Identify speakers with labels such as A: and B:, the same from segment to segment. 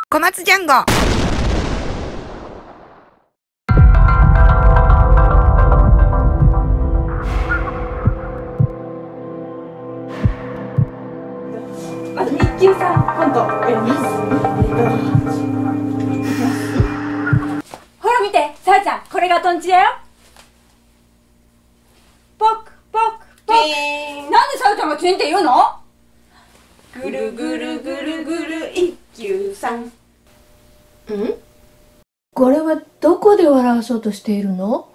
A: 小松ジャンゴ。
B: 一級さんコントやります。ほら見て、さあちゃん、これがトンチだよ。ポクポクポク。なんでさあちゃんがチンって言うの？ぐるぐるぐるぐる一級さん。
C: これはどこで笑わそうとしているの？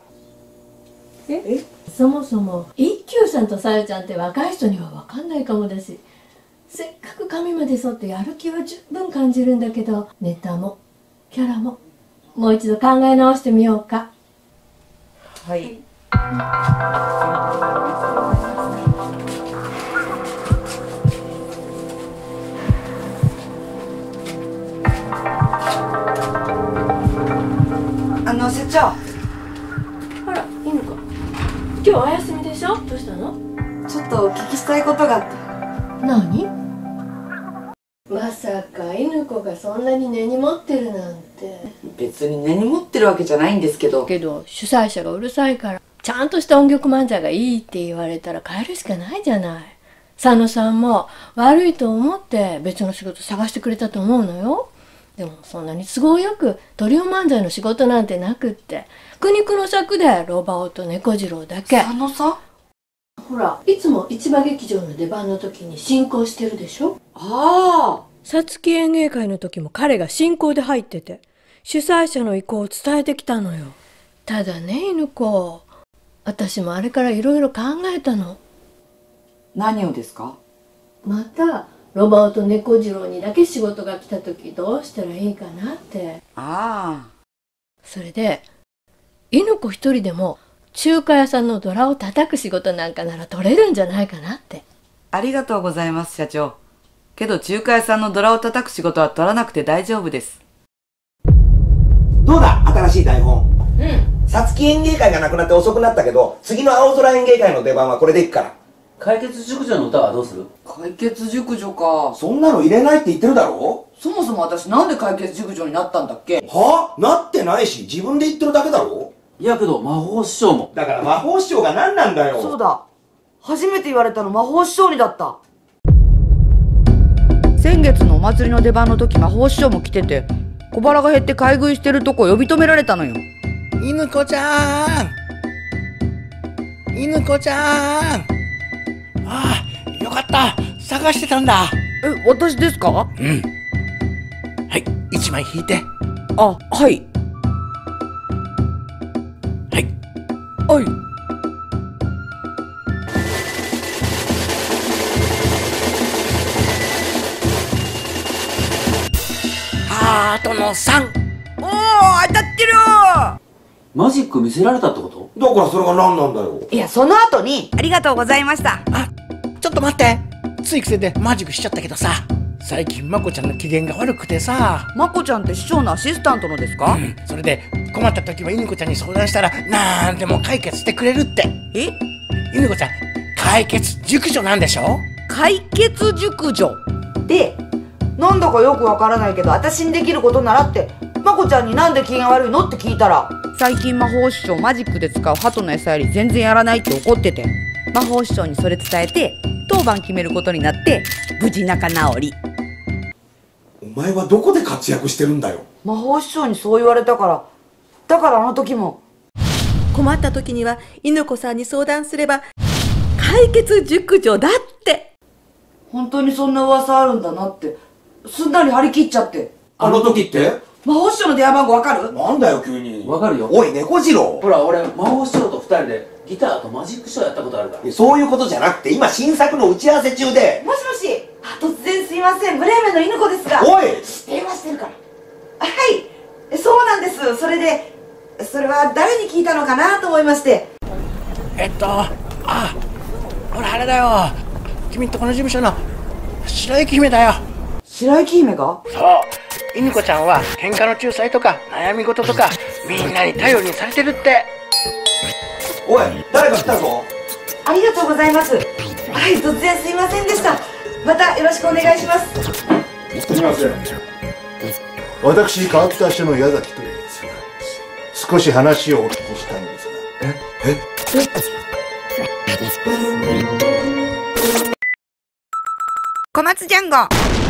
C: そもそも一休さんとさよちゃんって若い人には分かんないかもだし、せっかく髪まで剃ってやる気は十分感じるんだけど、ネタもキャラももう一度考え直してみようか。
A: はい。社長。
C: あら、いいのか。今日お休みでしょ？どうしたの？
A: ちょっとお聞きしたいことがあって。
C: 何？まさか犬子がそんなに根に持ってるなんて。
A: 別に根に持ってるわけじゃないんですけど。
C: 主催者がうるさいから、ちゃんとした音曲漫才がいいって言われたら変えるしかないじゃない。佐野さんも悪いと思って別の仕事探してくれたと思うのよ。でもそんなに都合よくトリオ漫才の仕事なんてなくって、苦肉の策でロバオと猫次郎だけ。
A: 佐野さん？
C: ほら、いつも市場劇場の出番の時に進行してるでしょ。
A: ああ。
C: さつき演芸会の時も彼が進行で入ってて、主催者の意向を伝えてきたのよ。ただね、犬子、私もあれからいろいろ考えたの。
A: 何をですか？
C: またロバオと猫次郎にだけ仕事が来た時どうしたらいいかなって。
A: ああ。
C: それで犬子一人でも中華屋さんのドラを叩く仕事なんかなら取れるんじゃないかなって。
A: ありがとうございます、社長。けど中華屋さんのドラを叩く仕事は取らなくて大丈夫です。
D: どうだ、新しい台本。さつき演芸会がなくなって遅くなったけど、次の青空演芸会の出番はこれでいくから。
E: 解決熟女の歌はどうする？
A: 解決熟女か。
D: そんなの入れないって言ってるだろ。
A: そもそも私なんで解決熟女になったんだっけ？
D: は？なってないし、自分で言ってるだけだろ。
E: いやけど魔法師匠も。
D: だから魔法師匠が何なんだよ。
A: そうだ。初めて言われたの魔法師匠にだった。先月のお祭りの出番の時魔法師匠も来てて、小腹が減って買い食いしてるとこ呼び止められたのよ。
D: 犬子ちゃん、犬子ちゃん。ああ、よかった。探してたんだ。
A: 私ですか？
D: はい、一枚引いて。
A: あ、はい。
D: はい。
A: はい。
D: ハートの3。
A: おー、当たってるー。
E: マジック見せられたってこと？
D: だからそれが何なんだよ。
A: いや、その後に、ありがとうございました。
D: ちょっと待って。つい癖でマジックしちゃったけどさ、最近まこちゃんの機嫌が悪くてさ。
A: まこちゃんって師匠のアシスタントのですか？
D: それで困った時は犬子ちゃんに相談したらなんでも解決してくれるって。犬子ちゃん解決熟女なんでしょ？
A: 解決熟女で、なんだかよくわからないけど私にできることならって、まこちゃんになんで機嫌悪いのって聞いたら、最近魔法師匠マジックで使う鳩の餌より全然やらないって怒ってて、魔法師匠にそれ伝えて当番決めることになって無事仲直り。
D: お前はどこで活躍してるんだよ。
A: 魔法師匠にそう言われたから、だからあの時も。
F: 困った時には犬子さんに相談すれば解決熟女だって。
A: 本当にそんな噂あるんだなってすんなり張り切っちゃって。
D: あの時って？
A: 魔法師匠の電話番号わかる？
D: なんだよ急に。
E: わかるよ。
D: おい猫次郎。
E: ほら俺魔法師匠と2人でギターとマジックショーやったことあるから。
D: そういうことじゃなくて今新作の打ち合わせ中で。
A: もしもし、突然すいません、ブレーメンの犬子ですが。
D: おい、
A: 電話してるから。はい、そうなんです。それで、それは誰に聞いたのかなと思いまして。
D: ほらあれだよ、君んとこの事務所の白雪姫だよ。
A: 白雪姫が？
D: そう、犬子ちゃんは喧嘩の仲裁とか悩み事とかみんなに頼りにされてるって。おい、誰か来たぞ。
A: ありがとうございます。はい、突然すいませんでした。またよろしくお願いします。
D: すみません。
G: 私川北署の矢崎といいますが、少し話をお聞きしたいんですが。
A: 小松ジャンゴ